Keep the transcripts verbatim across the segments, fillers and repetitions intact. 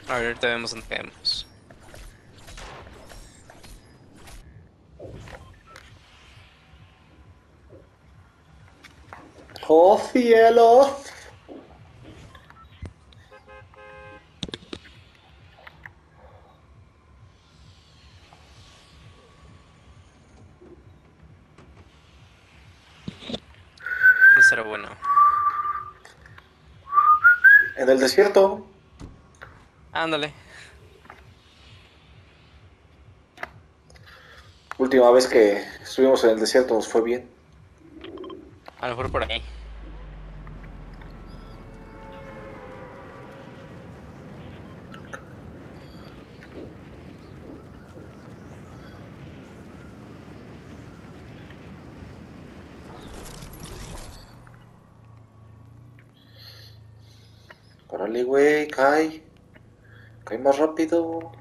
A ver, ahorita vemos dónde caemos. ¡Oh, cielo! No será bueno. En el desierto. Ándale. Última vez que estuvimos en el desierto nos fue bien. A lo mejor por ahí. Órale, güey, cae. Cae más rápido.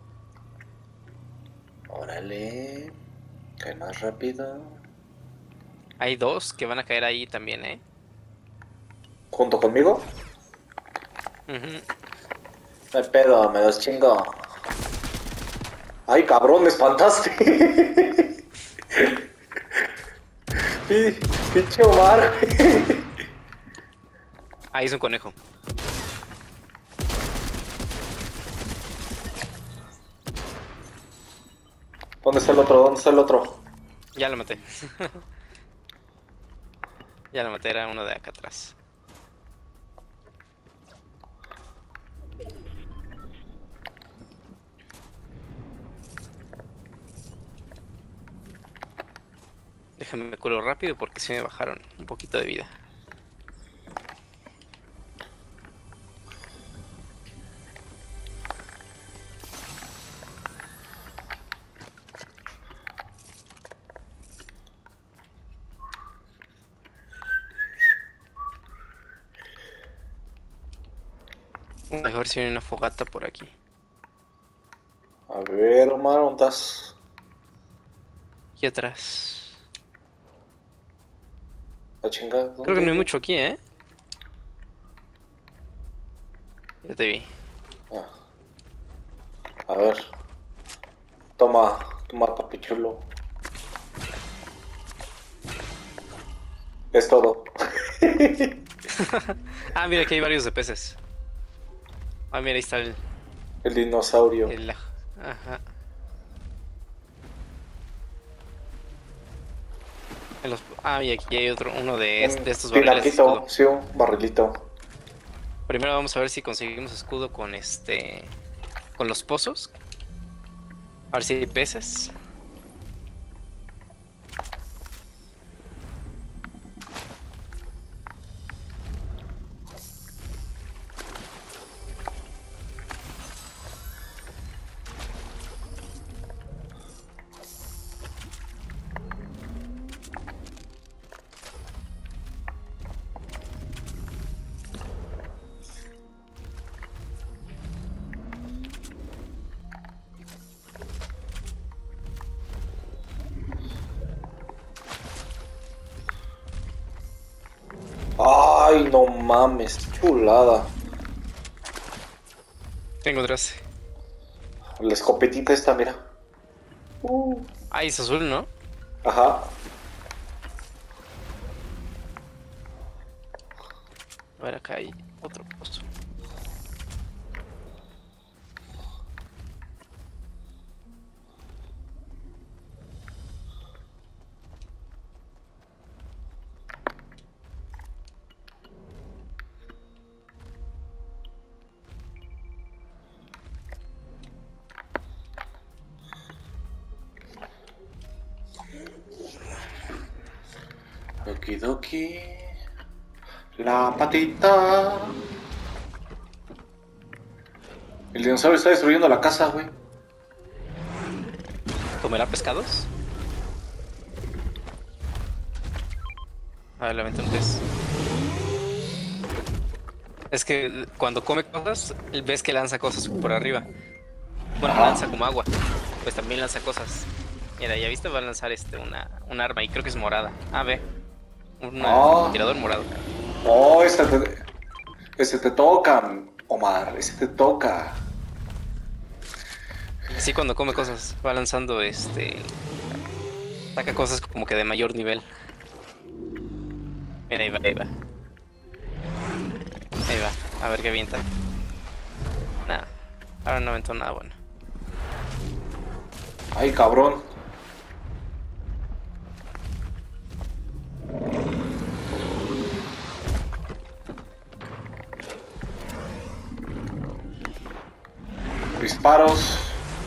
Órale. Cae más rápido. Hay dos que van a caer ahí también, ¿eh? ¿Junto conmigo? Ujú. No hay pedo, me los chingo. Ay, cabrón, me espantaste. Pi- Pinche Omar. Ahí es un conejo. ¿Dónde está el otro? ¿Dónde está el otro? Ya lo maté. Ya lo maté, era uno de acá atrás. Déjame me curo rápido porque sí me bajaron un poquito de vida. A ver si hay una fogata por aquí. A ver, Omar, ¿dónde estás? Aquí atrás. La chingada, Creo que no hay ¿dónde? mucho aquí, ¿eh? Ya te vi. Ah, a ver. Toma, toma, papi chulo. Es todo. Ah, mira, aquí hay varios de peces. Ah, mira, ahí está el... El dinosaurio. el... Ajá. En los- Ah, y aquí hay otro, uno de, es- Un de estos barriles de tinaquito, escudo. sí, un barrilito. Primero vamos a ver si conseguimos escudo con este... con los pozos. A ver si hay peces. Ay, no mames, chulada. Tengo tres. La escopetita esta, mira. Uh, Ah, es azul, ¿no? ajá. A ver, acá hay otro pozo. Okidoki. La patita. El dinosaurio está destruyendo la casa, güey. ¿Comerá pescados? A ver, le aventé un pez. Es que cuando come cosas, ves que lanza cosas por arriba. Bueno, Ajá. lanza como agua. Pues también lanza cosas. Mira, ya viste, va a lanzar este una, un arma y creo que es morada. Ah, ve. Un Oh, tirador morado. oh, este te, este te toca, Omar. Este te toca. Sí, cuando come cosas, va lanzando este. Saca cosas como que de mayor nivel. Mira, ahí va, ahí va. Ahí va, a ver qué avienta. Nada, ahora no aventó nada bueno. Ay, cabrón. Disparos.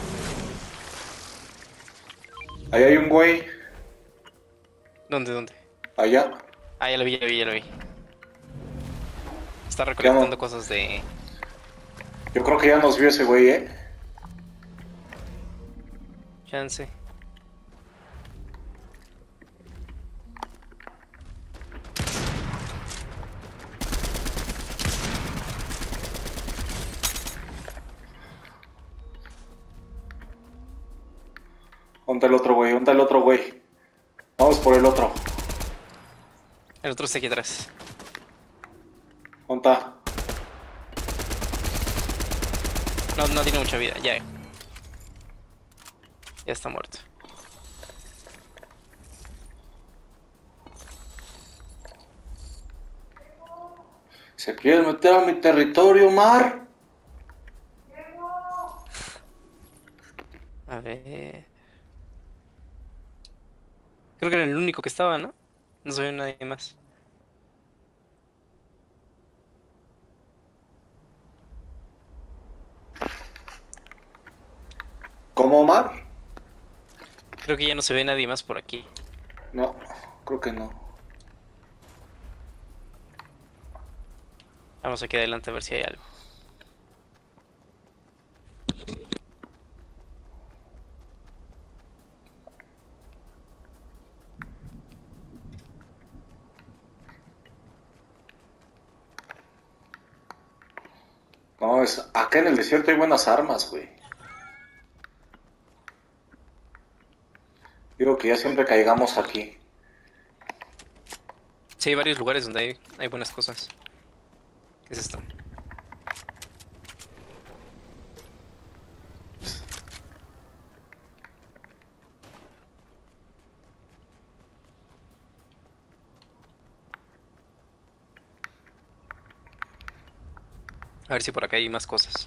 Ahí hay un güey. ¿Dónde, dónde? Allá. Ah, ya lo vi, ya lo vi, ya lo vi. Está Ya recolectando no. cosas de... Yo creo que ya nos vio ese güey, ¿eh? Chance. ¿Dónde el otro güey? ¿Dónde el otro güey? Vamos por el otro. El otro está aquí atrás. ¿Dónde está? No, no tiene mucha vida, ya. Ya está muerto. ¿Se quiere meter a mi territorio, Mar? A ver... Creo que era el único que estaba, ¿no? No se ve nadie más. ¿Cómo, Mar? Creo que ya no se ve nadie más por aquí. No, creo que no. Vamos aquí adelante a ver si hay algo. No, es acá en el desierto hay buenas armas, güey. Digo que ya siempre caigamos aquí. Sí, hay varios lugares donde hay, hay buenas cosas. ¿Qué es esto? A ver si por acá hay más cosas.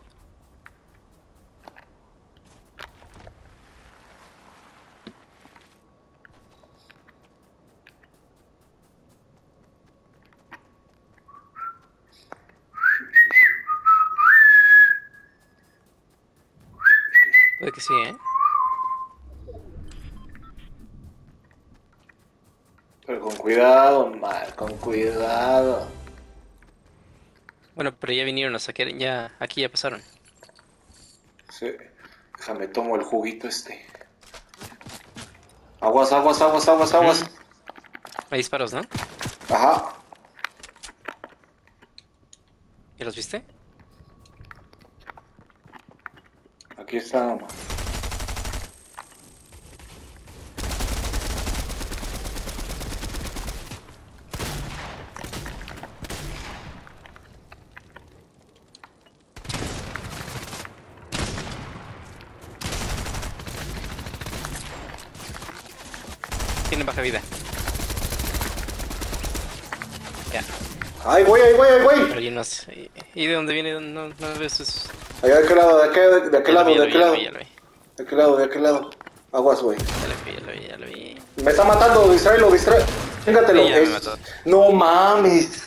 Puede que sí, ¿eh? Pero con cuidado, Mar, con cuidado. Bueno, pero ya vinieron a saquear, ya, aquí ya pasaron. Sí. Déjame tomo el juguito este. Aguas, aguas, aguas, aguas, aguas. Mm, hay disparos, ¿no? Ajá. ¿Ya los viste? Aquí está, Mar. Tienen baja vida. Ya. Ay, güey, ay, güey, ay, güey. Pero ya no sé. ¿Y y de dónde viene? No, no ves sus... Allá de aquel lado, de aquel, de aquel Ya lo lado, vi, ya de lo vi, aquel ya lo lado. vi, ya lo vi. De aquel lado, de aquel lado. Aguas, güey. Ya lo vi, ya lo vi, ya lo vi. Me está matando, distráelo, distráelo. Chingatelo. Sí, ya me Es- mató. No mames.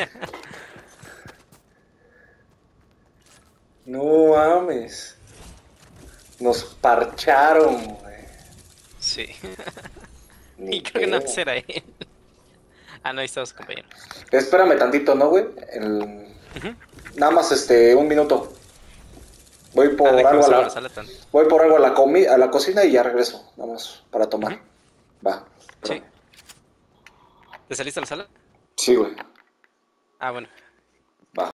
No mames. Nos parcharon, güey. Sí. Ni Y creo que no pedo. será él. Ah, no, ahí está su compañero. Espérame tantito, ¿no, güey? El- Ujú. Nada más este, un minuto. Voy por Ah, de que algo a pasaba la la. sala tan... Voy por algo a la comi a la cocina y ya regreso. Vamos, para tomar. Ujú. Va. Sí. Espérame. ¿Te saliste a la sala? Sí, güey. Ah, bueno.